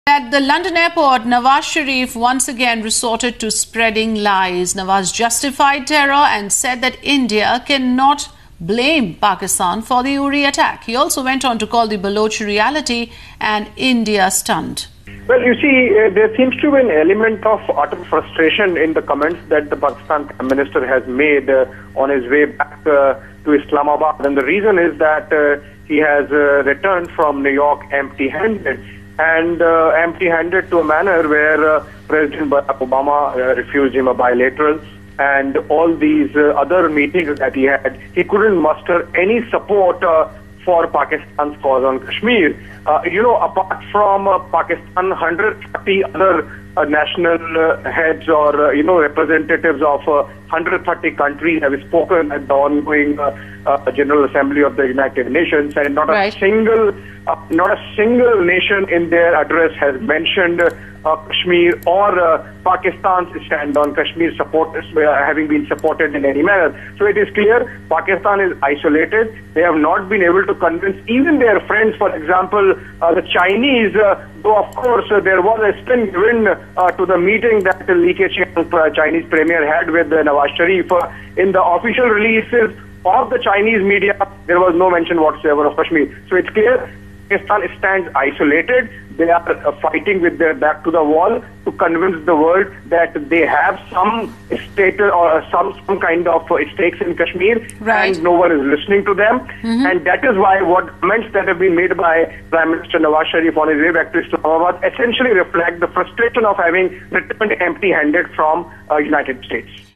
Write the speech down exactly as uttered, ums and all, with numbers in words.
At the London airport, Nawaz Sharif once again resorted to spreading lies. Nawaz justified terror and said that India cannot blame Pakistan for the Uri attack. He also went on to call the Baloch reality an India stunt. Well, you see, uh, there seems to be an element of utter frustration in the comments that the Pakistan Prime Minister has made uh, on his way back uh, to Islamabad. And the reason is that uh, he has uh, returned from New York empty-handed. And uh, empty-handed to a manner where uh, President Barack Obama uh, refused him a bilateral, and all these uh, other meetings that he had, he couldn't muster any support uh, for Pakistan's cause on Kashmir. Uh, you know, apart from uh, Pakistan, one hundred thirty other uh, national uh, heads or, uh, you know, representatives of uh, one hundred thirty countries have spoken at the ongoing uh, uh, General Assembly of the United Nations, and not right. a single Uh, not a single nation in their address has mentioned uh, Kashmir or uh, Pakistan's stand on Kashmir support, uh, having been supported in any manner. So it is clear Pakistan is isolated. They have not been able to convince even their friends. For example, uh, the Chinese, uh, though of course uh, there was a spin given uh, to the meeting that Li Keqiang, uh, Chinese premier, had with uh, Nawaz Sharif. Uh, in the official releases of the Chinese media, there was no mention whatsoever of Kashmir. So it's clear Pakistan stands isolated. They are uh, fighting with their back to the wall to convince the world that they have some state or some some kind of uh, stakes in Kashmir, right. and no one is listening to them. Mm-hmm. And that is why what comments that have been made by Prime Minister Nawaz Sharif on his way back to Islamabad essentially reflect the frustration of having returned empty-handed from uh, United States.